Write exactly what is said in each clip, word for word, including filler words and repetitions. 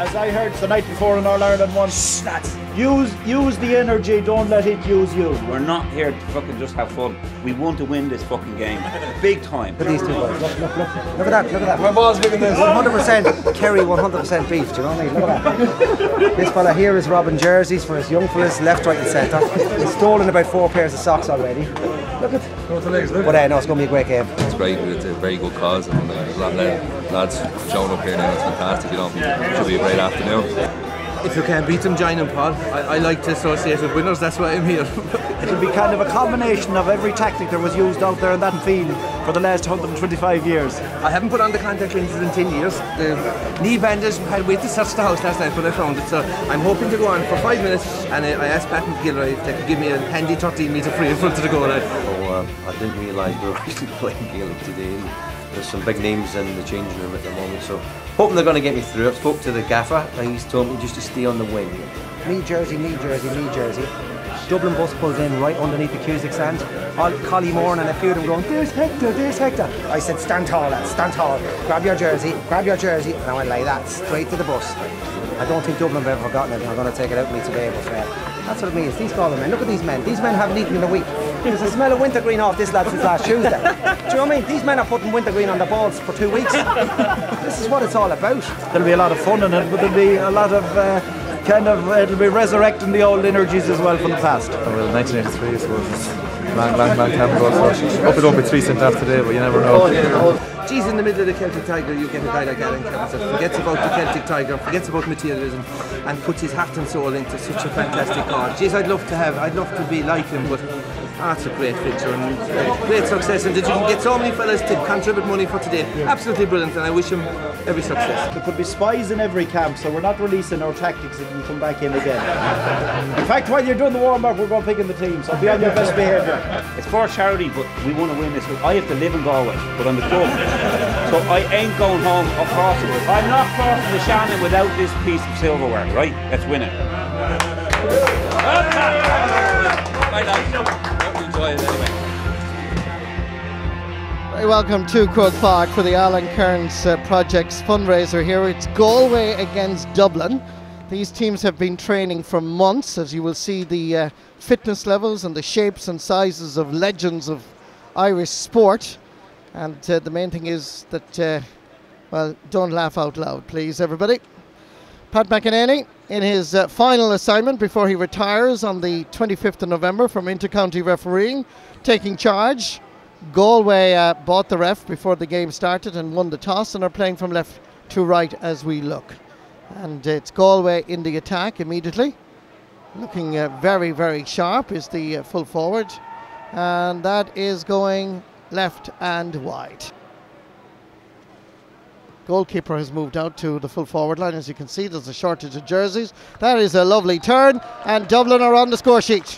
as I heard the night before in All Ireland once, use use the energy, don't let it use you. We're not here to fucking just have fun. We want to win this fucking game. Big time. Look at these two boys. Look, look, look. Look at that, look at that. My ball's bigger than this. one hundred percent Kerry, one hundred percent beef, do you know what I mean? Look at that. This fella here is robbing jerseys for his young fellas, left, right and centre. He's stolen about four pairs of socks already. Look at it. But uh, no, it's going to be a great game. It's great, it's a very good cause, and there's a lot of lads showing up here now. It's fantastic, you know. It should be a great afternoon. If you can't beat them, join them, Paul. I, I like to associate with winners, that's why I'm here. It'll be kind of a combination of every tactic that was used out there in that field for the last one hundred twenty-five years. I haven't put on the contact lenses in ten years. The knee bandage had wait to search the house last night when I found it, so I'm hoping to go on for five minutes, and I, I asked Pat and Gilroy if they could give me a handy thirteen metre free in front of the goal line. Oh, uh, I didn't realise we were actually playing Gaelic today. There's some big names in the changing room at the moment, so hoping they're going to get me through. I've spoke to the gaffer and he's told me just to stay on the wing. Me jersey, me jersey, me jersey. Dublin bus pulls in right underneath the Cusack stand. All Collie Moore and a few of them going, there's Hector, there's Hector. I said, stand tall, lads, stand tall. Grab your jersey, grab your jersey. And I went like that, straight to the bus. I don't think Dublin have ever forgotten it, and I'm going to take it out with me today, but uh, that's what it means. These Galway men, look at these men. These men haven't eaten in a week. There's a smell of wintergreen off this lad since last Tuesday. Do you know what I mean? These men are putting wintergreen on their balls for two weeks. This is what it's all about. There'll be a lot of fun in it, but there'll be a lot of uh, kind of, uh, it'll be resurrecting the old energies as well from the past. Oh, well, nineteen eighty-three, I suppose. It's long, long, long time ago. So hope it don't be three cent after today, but you never know. Geez, in the middle of the Celtic Tiger, you get a guy like Alan Kearns that forgets about the Celtic Tiger, forgets about materialism, and puts his heart and soul into such a fantastic cause. Geez, I'd love to have, I'd love to be like him, but ah, it's a great picture and uh, great success, and that you can get so many fellas to contribute money for today. Absolutely brilliant, and I wish him every success. There could be spies in every camp, so we're not releasing our tactics if you come back in again. In fact, while you're doing the warm-up, we're going picking the team, so be on your best behaviour. It's for charity, but we want to win this. I have to live in Galway, but I'm the club. So I ain't going home or crossing it. I'm not crossing the Shannon without this piece of silverware, right? Let's win it. Very welcome to Croke Park for the Alan Kearns uh, Project's fundraiser here. It's Galway against Dublin. These teams have been training for months, as you will see the uh, fitness levels and the shapes and sizes of legends of Irish sport. And uh, the main thing is that, uh, well, don't laugh out loud, please, everybody. Pat McEnany, in his uh, final assignment before he retires on the twenty-fifth of November from intercounty refereeing, taking charge. Galway uh, bought the ref before the game started and won the toss and are playing from left to right as we look. And uh, it's Galway in the attack immediately. Looking uh, very, very sharp is the uh, full forward. And that is going left and wide. Goalkeeper has moved out to the full forward line. As you can see, there's a shortage of jerseys. That is a lovely turn, and Dublin are on the score sheet.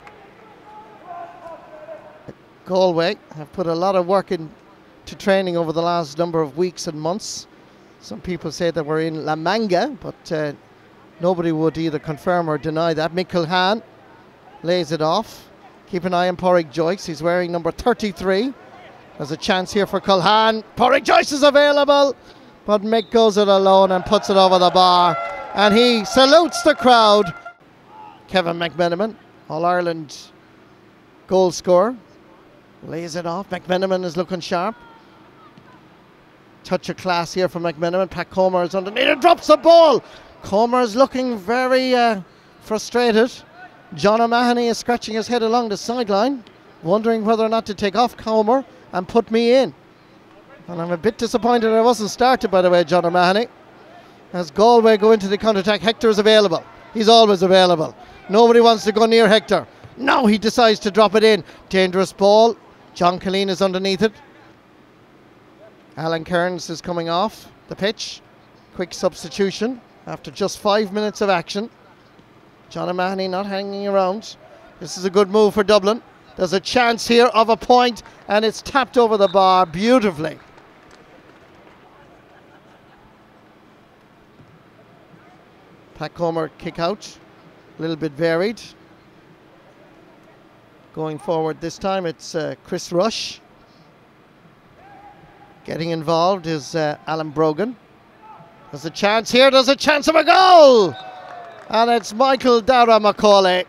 Galway have put a lot of work into training over the last number of weeks and months. Some people say that we're in La Manga, but uh, nobody would either confirm or deny that. Mick Culhane lays it off. Keep an eye on Pádraig Joyce. He's wearing number thirty-three. There's a chance here for Culhane. Pádraig Joyce is available, but Mick goes it alone and puts it over the bar. And he salutes the crowd. Kevin McMenamin, All-Ireland goal scorer, lays it off. McMenamin is looking sharp. Touch of class here from McMenamin. Pat Comer is underneath and drops the ball. Comer is looking very uh, frustrated. John O'Mahony is scratching his head along the sideline, wondering whether or not to take off Comer and put me in. And I'm a bit disappointed I wasn't started, by the way, John O'Mahony. As Galway go into the counter-attack, Hector is available. He's always available. Nobody wants to go near Hector. Now he decides to drop it in. Dangerous ball. John Killeen is underneath it. Alan Kearns is coming off the pitch. Quick substitution after just five minutes of action. John O'Mahony not hanging around. This is a good move for Dublin. There's a chance here of a point, and it's tapped over the bar beautifully. Pat Comer kick out, a little bit varied. Going forward this time, it's uh, Chris Rush. Getting involved is uh, Alan Brogan. There's a chance here, there's a chance of a goal! And it's Michael Dara Macaulay,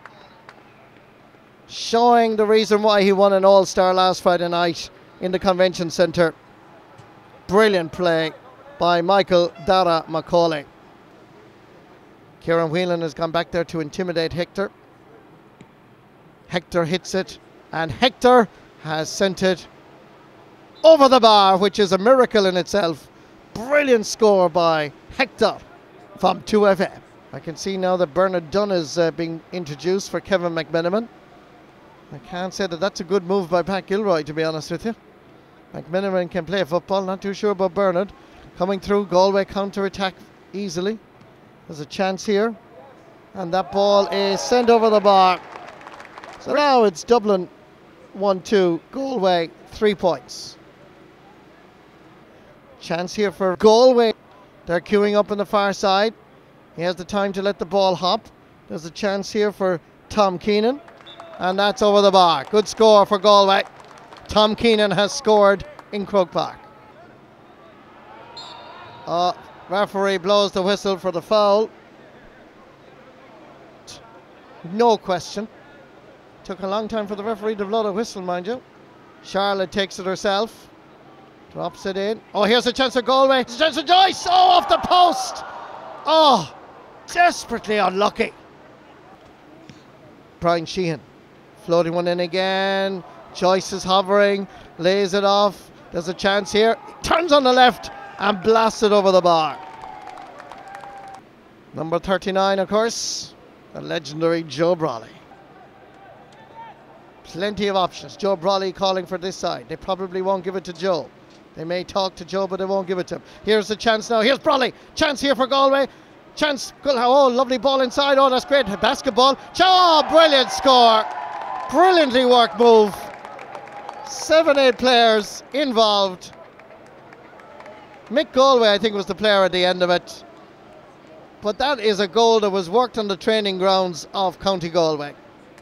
showing the reason why he won an All-Star last Friday night in the Convention Centre. Brilliant play by Michael Dara Macaulay. Kieran Whelan has gone back there to intimidate Hector. Hector hits it, and Hector has sent it over the bar, which is a miracle in itself. Brilliant score by Hector from two F M. I can see now that Bernard Dunn is uh, being introduced for Kevin McMenamin. I can't say that that's a good move by Pat Gilroy, to be honest with you. McMenamin can play football, not too sure about Bernard. Coming through, Galway counter-attack easily. There's a chance here, and that ball is sent over the bar. So now it's Dublin one two, Galway three points. Chance here for Galway. They're queuing up on the far side. He has the time to let the ball hop. There's a chance here for Tom Keenan, and that's over the bar. Good score for Galway. Tom Keenan has scored in Croke Park. Uh, referee blows the whistle for the foul. No question. Took a long time for the referee to blow the whistle, mind you. Charlotte takes it herself. Drops it in. Oh, here's a chance for Galway. It's a chance for Joyce. Oh, off the post. Oh, desperately unlucky. Brian Sheehan floating one in again. Joyce is hovering, lays it off. There's a chance here. Turns on the left and blasts it over the bar. Number thirty-nine, of course, the legendary Joe Brawley. Plenty of options. Joe Brawley calling for this side. They probably won't give it to Joe. They may talk to Joe, but they won't give it to him. Here's the chance now. Here's Brawley. Chance here for Galway. Chance. Oh, lovely ball inside. Oh, that's great. Basketball. Oh, brilliant score. Brilliantly worked move. Seven, eight players involved. Mick Galway, I think, was the player at the end of it. But that is a goal that was worked on the training grounds of County Galway.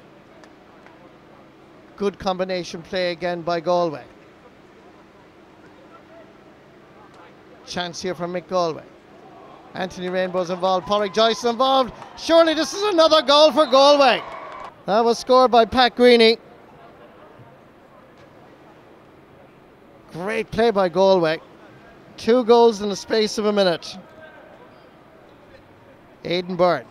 Good combination play again by Galway. Chance here from Mick Galway. Anthony Rainbow's involved. Porrick Joyce is involved. Surely this is another goal for Galway. That was scored by Pat Greeny. Great play by Galway. Two goals in the space of a minute. Aidan Byrne.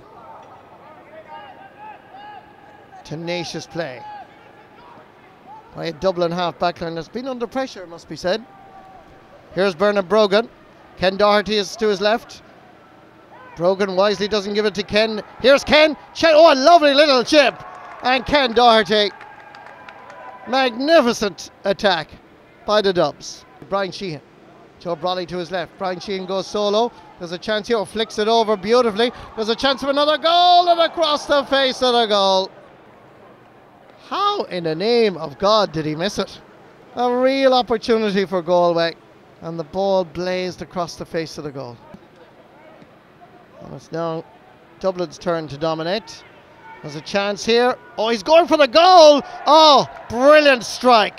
Tenacious play by a Dublin half backline that's been under pressure, it must be said. Here's Bernard Brogan. Ken Doherty is to his left. Brogan wisely doesn't give it to Ken. Here's Ken. Oh, a lovely little chip. And Ken Doherty. Magnificent attack by the Dubs. Brian Sheehan. Joe Brawley to his left. Brian Sheehan goes solo. There's a chance here. Flicks it over beautifully. There's a chance of another goal, and across the face of the goal. How in the name of God did he miss it? A real opportunity for Galway, and the ball blazed across the face of the goal. And it's now Dublin's turn to dominate. There's a chance here. Oh, he's going for the goal. Oh, brilliant strike.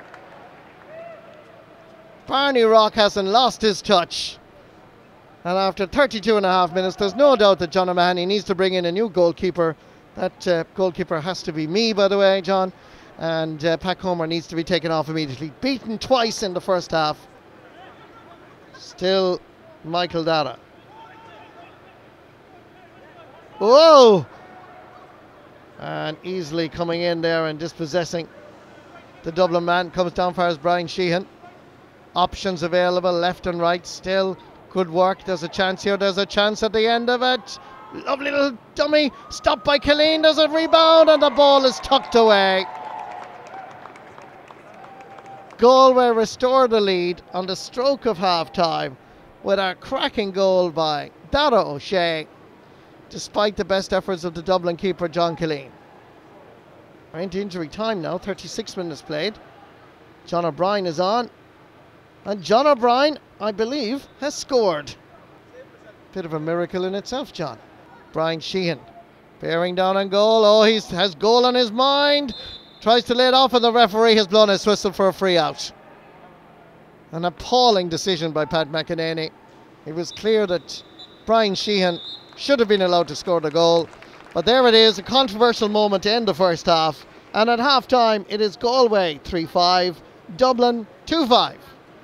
Barney Rock hasn't lost his touch. And after thirty-two and a half minutes, there's no doubt that John O'Mahony needs to bring in a new goalkeeper. That uh, goalkeeper has to be me, by the way, John. And uh, Pat Comer needs to be taken off immediately. Beaten twice in the first half. Still Michael Dara. Whoa! And easily coming in there and dispossessing the Dublin man. Comes down far as Brian Sheehan. Options available left and right. Still good work. There's a chance here. There's a chance at the end of it. Lovely little dummy. Stopped by Killeen. There's a rebound and the ball is tucked away. Galway restored the lead on the stroke of half time with a cracking goal by Dara O'Shea, despite the best efforts of the Dublin keeper John Killeen. We're into injury time now. thirty-six minutes played. John O'Brien is on. And John O'Brien, I believe, has scored. Bit of a miracle in itself, John. Brian Sheehan bearing down on goal. Oh, he has goal on his mind. Tries to lay it off, and the referee has blown his whistle for a free out. An appalling decision by Pat McEnany. It was clear that Brian Sheehan should have been allowed to score the goal. But there it is, a controversial moment to end the first half. And at half time, it is Galway three five, Dublin two five.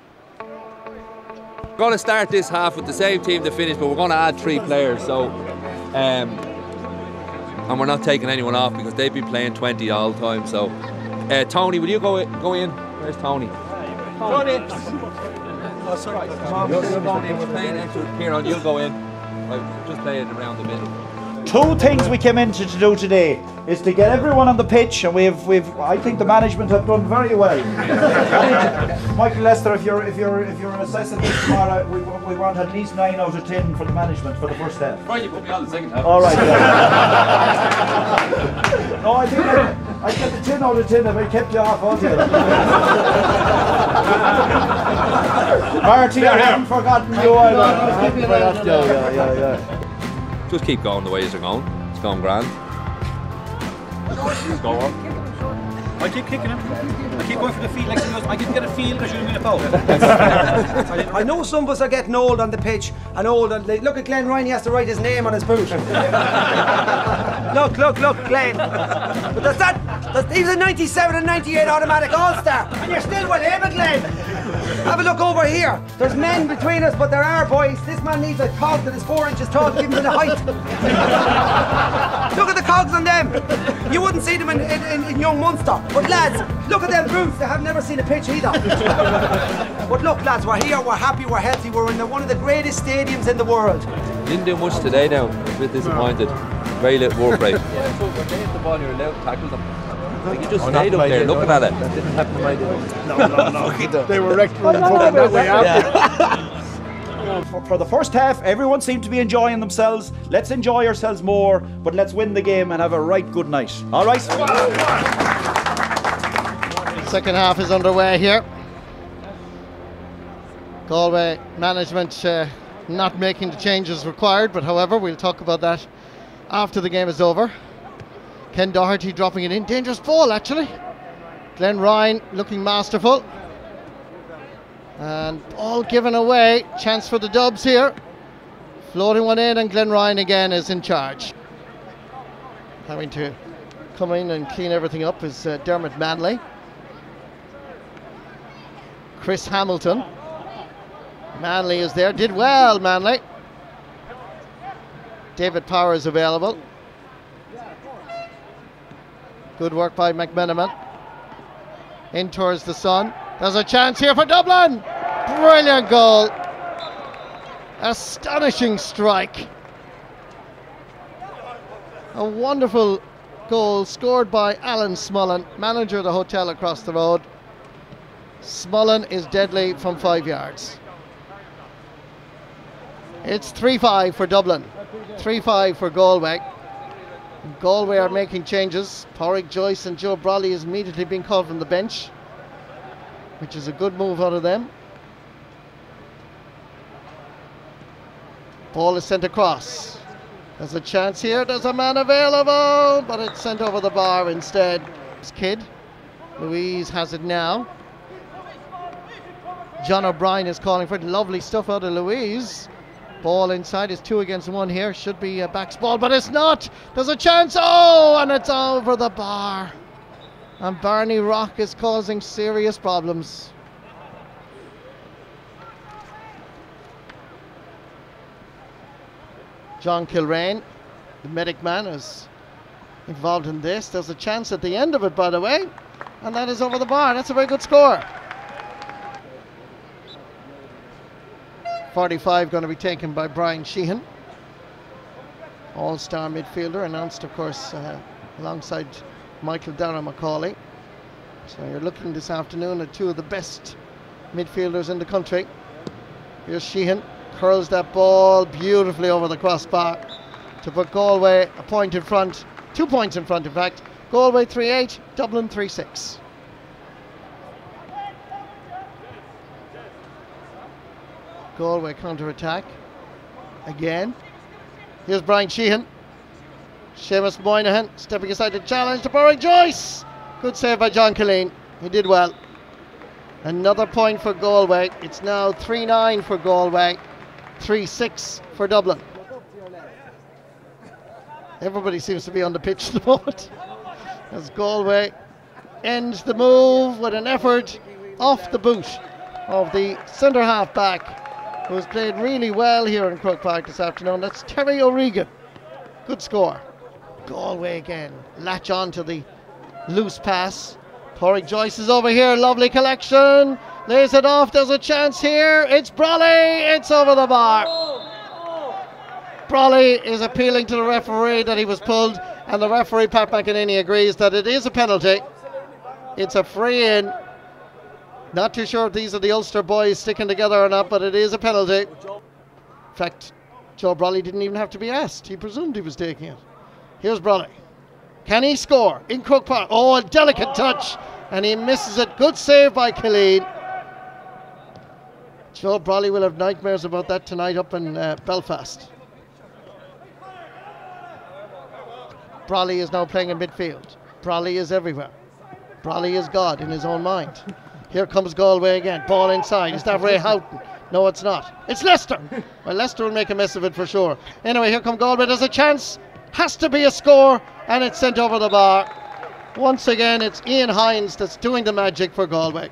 We're going to start this half with the same team to finish, but we're going to add three players. So, um, and we're not taking anyone off because they've been playing twenty all the time. So, uh, Tony, will you go go in? Where's Tony? Tony. Oh, sorry. You're, you're going in. We're playing extra. Kieran, you'll go in. I'll just play it around the middle. Two things we came in to, to do today is to get everyone on the pitch, and we've we've I think the management have done very well. Michael Lester, if you're if you're if you're assessing this tomorrow, we we want at least nine out of ten for the management for the first half. Right, you put me on the second half. All right. Yeah. No, I think I, I'd get the ten out of ten if I kept you off altogether. Marty, I haven't forgotten you either. I haven't forgotten you. Yeah, yeah, yeah. Just keep going the way you're going. It's going grand. Go on. I keep kicking him. I keep going for the field like he goes, I didn't get a field, I should have been a foul. I know some of us are getting old on the pitch and old. And look at Glenn Ryan, he has to write his name on his boot. Look, look, look, Glenn. But that's that. That's, he was a ninety-seven and ninety-eight automatic All-Star. And you're still with him, Glenn. Have a look over here. There's men between us, but there are boys. This man needs a cog that is four inches tall to give him the height. Look at the cogs on them. You wouldn't see them in, in, in young Munster. But lads, look at them boots. They have never seen a pitch either. But look, lads, we're here, we're happy, we're healthy. We're in the, one of the greatest stadiums in the world. Didn't do much today now. I'm a bit disappointed. Very little work rate. Yeah, so when they hit the ball, you're allowed to tackle them. Like you just oh, stayed up there looking at it. That didn't happen to my day. No, no, no. They were wrecked from that way after. Yeah. for, for the first half, everyone seemed to be enjoying themselves. Let's enjoy ourselves more, but let's win the game and have a right good night. All right? Second half is underway here. Galway management uh, not making the changes required, but however, we'll talk about that after the game is over. Ken Doherty dropping it in. Dangerous ball, actually. Glenn Ryan looking masterful. And ball given away. Chance for the Dubs here. Floating one in, and Glenn Ryan again is in charge. Having to come in and clean everything up is uh, Dermot Manley. Chris Hamilton. Manley is there. Did well, Manley. David Power is available. Good work by McMenamin. In towards the sun. There's a chance here for Dublin. Brilliant goal. Astonishing strike. A wonderful goal scored by Alan Smullen, manager of the hotel across the road. Smullen is deadly from five yards. It's three five for Dublin. three five for Galway. Galway are making changes. Pádraig Joyce and Joe Brawley is immediately being called from the bench, which is a good move out of them. Ball is sent across. There's a chance here. There's a man available, but it's sent over the bar instead. It's Kidd. Louise has it now. John O'Brien is calling for it. Lovely stuff out of Louise. Ball inside is two against one here. Should be a backs ball, but it's not. There's a chance. Oh, and it's over the bar. And Barney Rock is causing serious problems. John Kilrain, the medic man, is involved in this. There's a chance at the end of it, by the way, and that is over the bar. That's a very good score. forty-five going to be taken by Brian Sheehan, all-star midfielder, announced of course uh, alongside Michael Dara McCauley. So you're looking this afternoon at two of the best midfielders in the country. Here's Sheehan, curls that ball beautifully over the crossbar to put Galway a point in front, two points in front in fact. Galway three eight, Dublin three six. Galway counter-attack again. Here's Brian Sheehan. Seamus Moynihan stepping aside to challenge to Pádraig Joyce. Good save by John Killeen. He did well. Another point for Galway. It's now three nine for Galway. three six for Dublin. Everybody seems to be on the pitch at the moment as Galway ends the move with an effort off the boot of the centre half back, who's played really well here in Croke Park this afternoon. That's Terry O'Regan. Good score. Galway again latch on to the loose pass. Pádraig Joyce is over here, lovely collection, lays it off, there's a chance here, it's Brawley, it's over the bar. Brawley is appealing to the referee that he was pulled, and the referee, Pat McEnany, agrees that it is a penalty. It's a free in. Not too sure if these are the Ulster boys sticking together or not, but it is a penalty. In fact, Joe Brawley didn't even have to be asked, he presumed he was taking it. Here's Brawley. Can he score in Croke Park? Oh, a delicate touch, and he misses it. Good save by Killeen. Joe Brawley will have nightmares about that tonight up in uh, Belfast. Brawley is now playing in midfield. Brawley is everywhere. Brawley is God in his own mind. Here comes Galway again. Ball inside. Is that Ray Houghton? No, it's not. It's Leicester. Well, Leicester will make a mess of it for sure. Anyway, here come Galway. There's a chance. Has to be a score, and it's sent over the bar. Once again, it's Ian Hines that's doing the magic for Galway.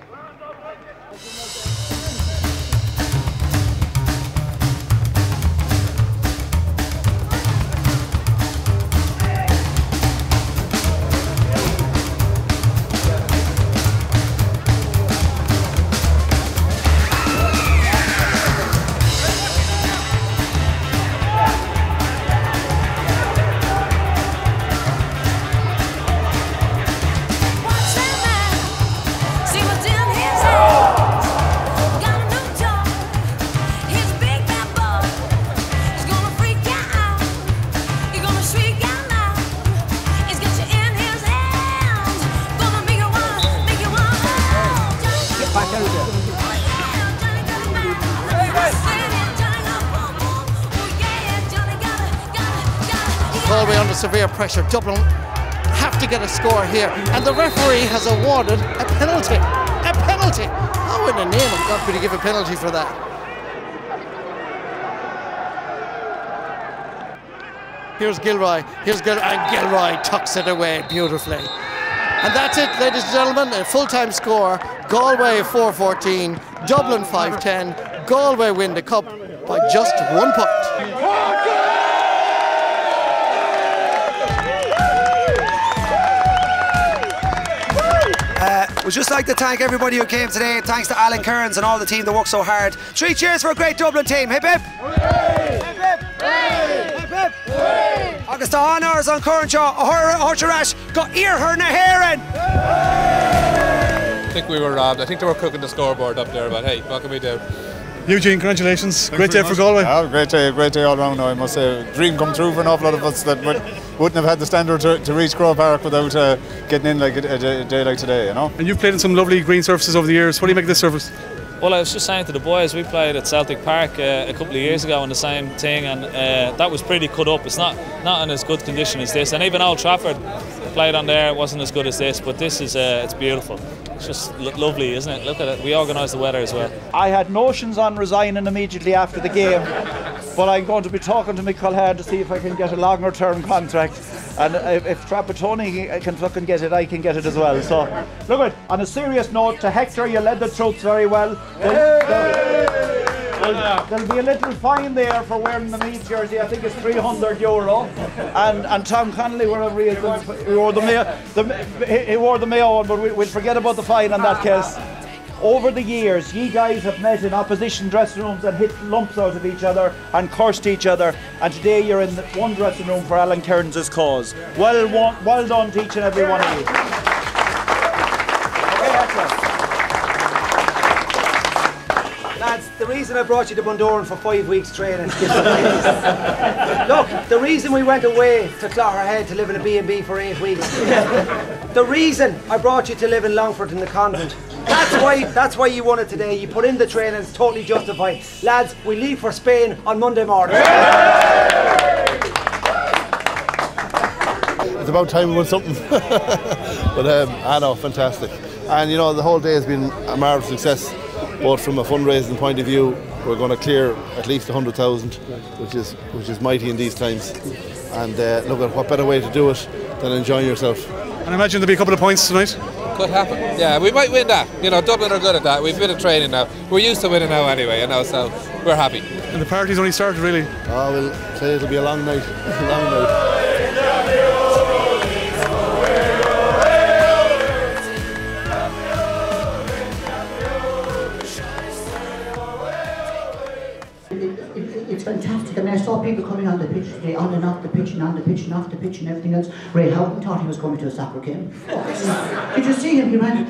Galway under severe pressure. Dublin have to get a score here, and the referee has awarded a penalty. A penalty! How in the name of God could he give a penalty for that? Here's Gilroy. Here's Gilroy, and Gilroy tucks it away beautifully. And that's it, ladies and gentlemen. A full-time score. Galway four fourteen, Dublin five ten. Galway win the cup by just one point. Uh, we'd just like to thank everybody who came today. Thanks to Alan Kearns and all the team that worked so hard. Three cheers for a great Dublin team. Hip hip! Hip hip! Hip hip! Agus the honours on Curranshaw, a Horcharash, got ear her na hearing. I think we were robbed. I think they were cooking the scoreboard up there, but hey, what can we do? Eugene, congratulations. Thanks great day much. for Galway. Yeah, great day, great day all round. I must say, dream come true for an awful lot of us that would, wouldn't have had the standard to, to reach Croke Park without uh, getting in like a, a, a day like today, you know. And you've played in some lovely green surfaces over the years. What do you make of this surface? Well, I was just saying to the boys, we played at Celtic Park uh, a couple of years ago in the same thing, and uh, that was pretty cut up. It's not not in as good condition as this, and even Old Trafford played on there. It wasn't as good as this, but this is uh, it's beautiful. It's just lo lovely, isn't it? Look at it. We organised the weather as well. I had notions on resigning immediately after the game, but I'm going to be talking to Mick Culhane to see if I can get a longer term contract. And if, if Trapattoni can fucking get it, I can get it as well. So, look at, on a serious note, to Hector, you led the troops very well. There'll, there'll, there'll be a little fine there for wearing the Meath jersey. I think it's three hundred euro. And and Tom Connolly were a real good, he wore the Mayo, the, he wore the Mayo one, but we, we'll forget about the fine in that case. Over the years, ye guys have met in opposition dressing rooms and hit lumps out of each other and cursed each other, and today you're in one dressing room for Alan Kearns' cause. Well, well done to each and every one of you. Lads, the reason I brought you to Bundoran for five weeks training. Look, the reason we went away to Clogherhead to live in a B and B for eight weeks. The reason I brought you to live in Longford in the convent. That's why that's why you won it today. You put in the training, it's totally justified. Lads, we leave for Spain on Monday morning. It's about time we won something. But um, I know, fantastic. And you know, the whole day has been a marvellous success. but from a fundraising point of view, we're going to clear at least one hundred thousand, which is which is mighty in these times. And uh, look, at what better way to do it than enjoying yourself. And I imagine there'll be a couple of points tonight. Could happen. Yeah, we might win that. You know, Dublin are good at that. We've been in training now. We're used to winning now anyway, you know, so we're happy. And the party's only started, really. Oh, we'll say it'll be a long night. A long night. It's fantastic. I mean, I saw people coming on the pitch today, on and off the pitch, and on the pitch, and off the pitch, and everything else. Ray Houghton thought he was coming to a soccer game. Did you see him? He ran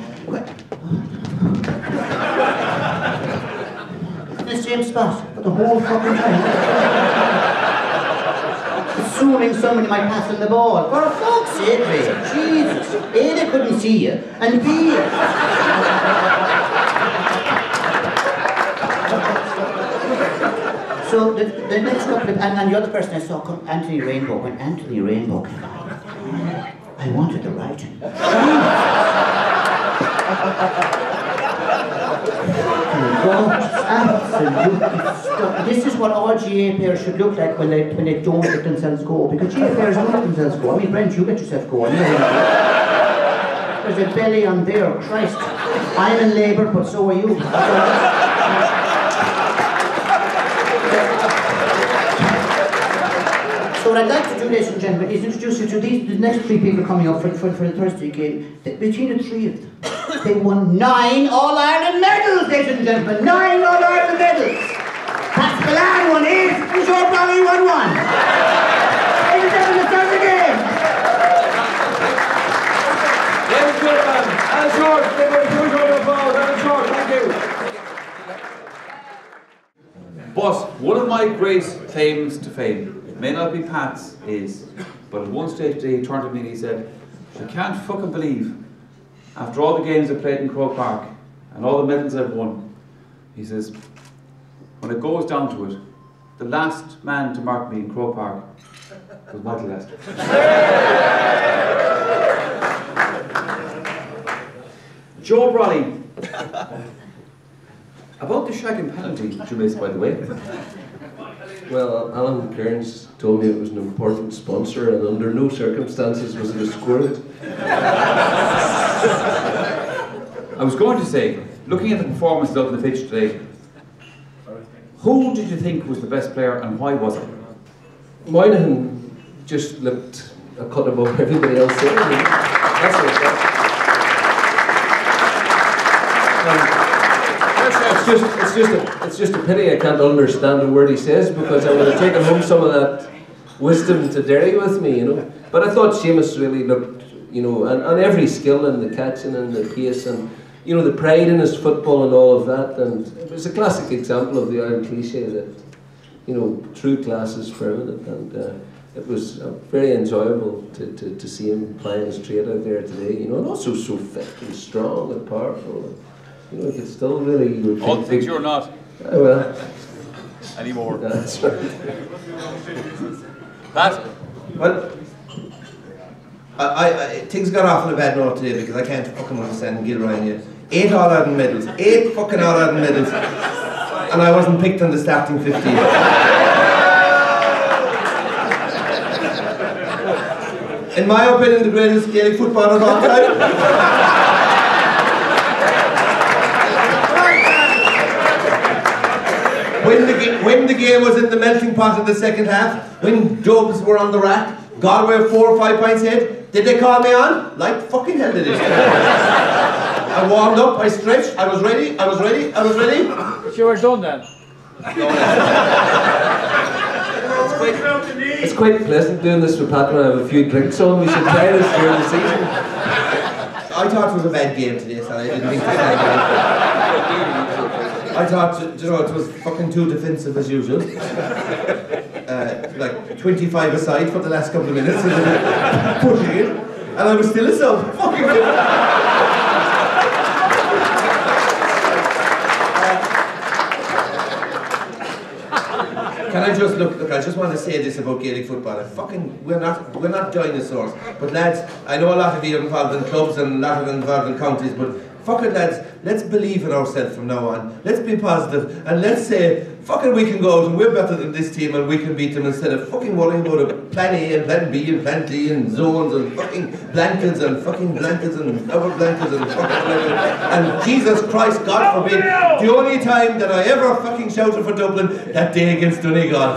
in the same spot for the whole fucking time. Assuming somebody might pass him the ball. For fuck's sake, Ray. Jesus. A, they couldn't see you, and B, so the, the next couple of, and, and the other person I saw come, Anthony Rainbow, when Anthony Rainbow came on, I wanted to write him. This is what all G A A players should look like when they when they don't let themselves go, because G A A players don't let themselves go. I mean, Brent, you get yourself going. There's a belly on there, Christ. I'm in labour, but so are you. So what I'd like to do, ladies and gentlemen, is introduce you to these the next three people coming up for, for, for the Thursday game. The, between the three of them, they won nine All-Ireland medals, ladies and gentlemen. Nine All-Ireland medals. Pat Spillane won eight, and Joe Brolly won one. Ladies and gentlemen, start the game. Ladies and gentlemen, Alan Short, give a huge round of applause. Alan Short, thank you. But one of my great claims to fame, may not be Pat's, is, but at one stage today he turned to me and he said, I can't fucking believe, after all the games I've played in Croke Park and all the medals I've won, he says, when it goes down to it, the last man to mark me in Croke Park was Michael Lester. Joe Brolly, about the shagging penalty that you missed, by the way. Well, Alan Kearns told me it was an important sponsor and under no circumstances was it a squirt. I was going to say, looking at the performances up on the pitch today, who did you think was the best player and why was it? Moynihan just looked a cut above everybody else there. I mean, that's it. Um, It's just, it's, just a, it's just a pity I can't understand a word he says, because I would have taken home some of that wisdom to Derry with me, you know. But I thought Seamus really looked, you know, and, and every skill and the catching and the pace and, you know, the pride in his football and all of that. And it was a classic example of the Iron cliche that, you know, true class is permanent. And uh, it was uh, very enjoyable to, to, to see him playing straight out there today, you know, and also so fit and strong and powerful. You know, you could still really... All the things you're not. Uh, well... Anymore. That's right. Pat? Well, I, I, I, things got off on a bad note today because I can't fucking understand Gilryan yet. Eight All-Ireland medals. Eight fucking All-Ireland medals. And I wasn't picked on the starting fifteen. In my opinion, the greatest Gaelic footballer of all time. When the, when the game was in the melting pot in the second half, when Dubs were on the rack, Galway four or five points ahead, did they call me on? Like fucking hell they did. I warmed up, I stretched, I was ready, I was ready, I was ready. You were done then. It's quite, it's quite pleasant doing this with Pat when I have a few drinks on. We should try this during the season. I thought it was a bad game today, so I didn't think it was I thought, you know, it was fucking too defensive as usual. Uh, like twenty-five aside for the last couple of minutes, pushing it, and I was still a sub. Fucking Can I just look? Look, I just want to say this about Gaelic football. I fucking, we're not, we're not dinosaurs. But lads, I know a lot of you are involved in clubs and a lot of you are involved in counties, but fuck it lads, let's believe in ourselves from now on. Let's be positive and let's say, fuck it, we can go out and we're better than this team and we can beat them instead of fucking worrying about a plan A and plan B and plan D and zones and fucking blankets and fucking blankets and double blankets and fucking blankets. And Jesus Christ, God forbid, the only time that I ever fucking shouted for Dublin, that day against Donegal.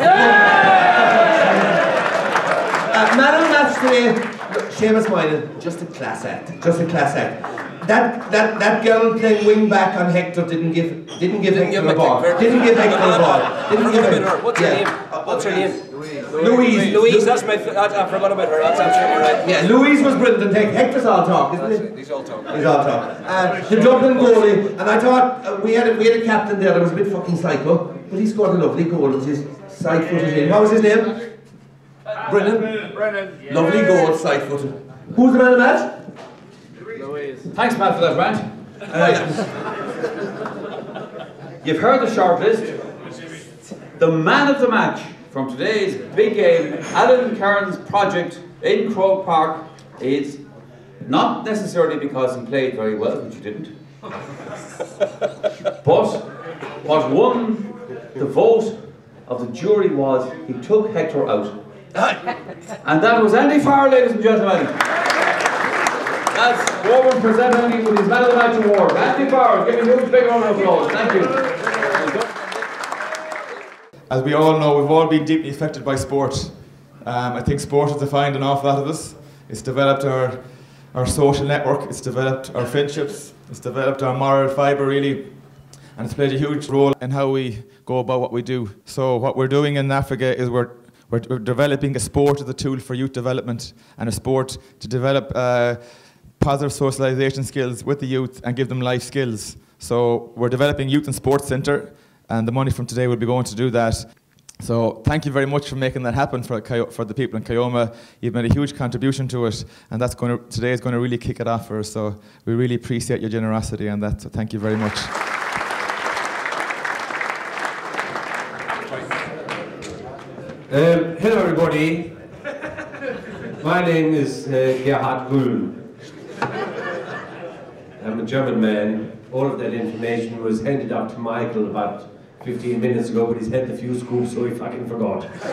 Uh, man of the match today, Seamus Moynihan, just a class act, just a class act. That that that girl playing wing back on Hector didn't give didn't give Didn't Hector give a ball. Hector- Didn't give Hector a ball. Didn't give Hector. What's her yeah. name? What's her name? Louise. Louise, that's my. I, I forgot about her. That's absolutely right. Yeah, Louise was brilliant. And Hector's all talk, isn't it? He's all talk. He's all talk. Uh, the Dublin goalie, and I thought uh, we had a, we had a captain there that was a bit fucking psycho, but he scored a lovely goal. It was his side footed in. What was his name? Brennan. Brennan. Lovely goal, side footed. Who's the man of the match? Thanks, Matt, for that rant. Uh, you've heard the short list. The man of the match from today's big game, Alan Kearns' project in Croke Park, is not necessarily because he played very well, which he didn't, but what won the vote of the jury was he took Hector out. And that was Andy Farr, ladies and gentlemen. That's Warren presenting with his Man of the Match award. Andy Farr, give him a huge big round of applause. Thank you. As we all know, we've all been deeply affected by sport. Um, I think sport has defined an awful lot of us. It's developed our, our social network, it's developed our friendships, it's developed our moral fibre really, and it's played a huge role in how we go about what we do. So what we're doing in Africa is we're, we're, we're developing a sport as a tool for youth development and a sport to develop uh, positive socialisation skills with the youth and give them life skills. So we're developing Youth and Sports Centre, and the money from today will be going to do that. So thank you very much for making that happen for, for the people in Kioma. You've made a huge contribution to it, and that's going to, today is going to really kick it off for us. So we really appreciate your generosity and that. So thank you very much. Um, hello everybody. My name is uh, Gerhard Gull. I'm a German man. All of that information was handed out to Michael about fifteen minutes ago, but he's had the few scoops, so he fucking forgot. It's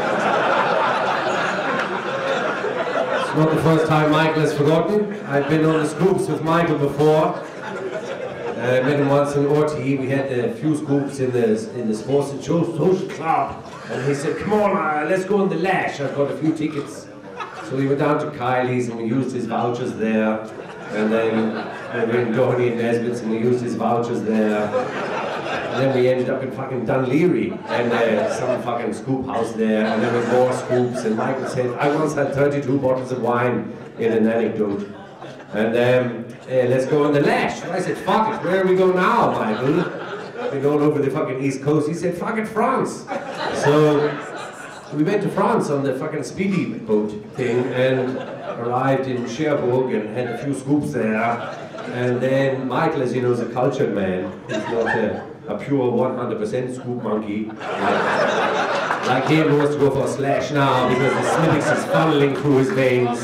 not the first time Michael has forgotten. I've been on the scoops with Michael before. I uh, met him once in O T. We had a few scoops in the in the sports and social club, and he said, "Come on, uh, let's go on the Lash. I've got a few tickets." So we went down to Kylie's and we used his vouchers there, and then we went to Doherty and Nesbitt's and we used his vouchers there, and then we ended up in fucking Dunleary and uh, some fucking scoop house there, and there were more scoops. And Michael said, "I once had thirty-two bottles of wine," in an anecdote. And um, uh, let's go on the Lash. And I said, "Fuck it, where do we go now, Michael?" We're all over the fucking East Coast. He said, "Fuck it, France." So we went to France on the fucking speedy boat thing and arrived in Cherbourg and had a few scoops there. And then Michael, as you know, is a cultured man. He's not a, a pure one hundred percent scoop monkey. Like, like him, wants to go for a slash now because the Smithix is funneling through his veins.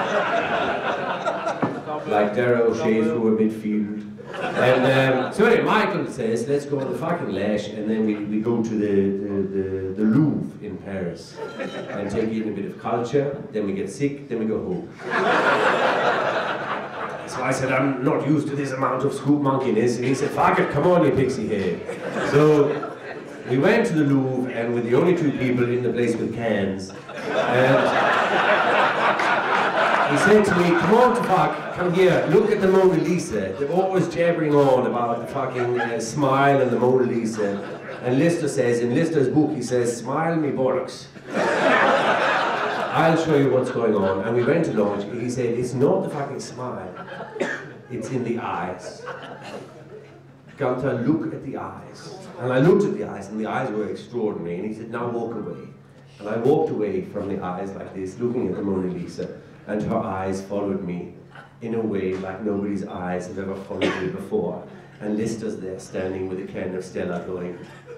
Like Dara O'Shea through a midfield. And um, so anyway, Michael says, let's go on the fucking Lash, and then we, we go to the, the, the, the Louvre in Paris and take in a bit of culture, then we get sick, then we go home. So I said, I'm not used to this amount of scoop monkeyness, and he said, fuck it, come on you pixie head. So we went to the Louvre, and we're the only two people in the place with cans, and he said to me, come on, fuck, come here, look at the Mona Lisa. They're always jabbering on about the fucking uh, smile and the Mona Lisa. And Lister says, in Lister's book, he says, smile me bollocks. I'll show you what's going on. And we went to lunch, he said, it's not the fucking smile, it's in the eyes. Gunther, look at the eyes. And I looked at the eyes, and the eyes were extraordinary. And he said, now walk away. And I walked away from the eyes like this, looking at the Mona Lisa. And her eyes followed me in a way like nobody's eyes have ever followed me before. And Lister's there standing with a can of Stella going.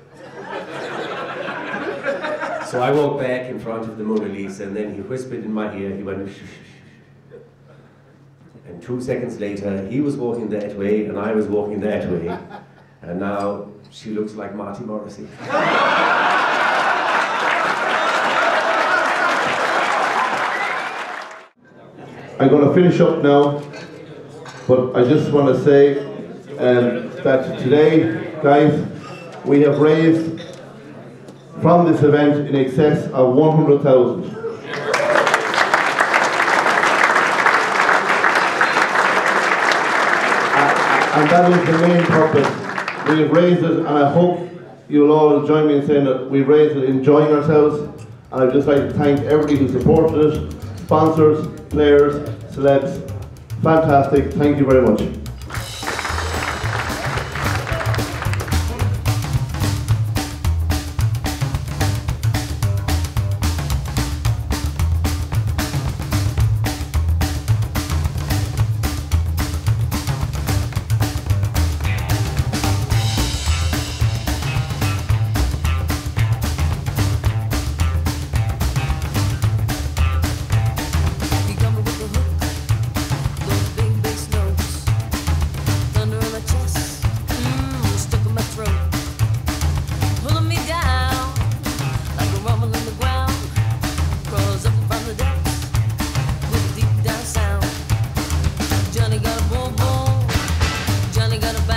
So I walked back in front of the Mona Lisa, and then he whispered in my ear, he went, shh, shh, shh. And two seconds later, he was walking that way and I was walking that way. And now she looks like Marty Morrissey. I'm going to finish up now, but I just want to say um, that today, guys, we have raised from this event in excess of one hundred thousand. And that is the main purpose. We have raised it, and I hope you'll all join me in saying that we raised it enjoying ourselves. And I'd just like to thank everybody who supported it, sponsors, players, celebs. Fantastic, thank you very much. Johnny got a boom boom, Johnny got a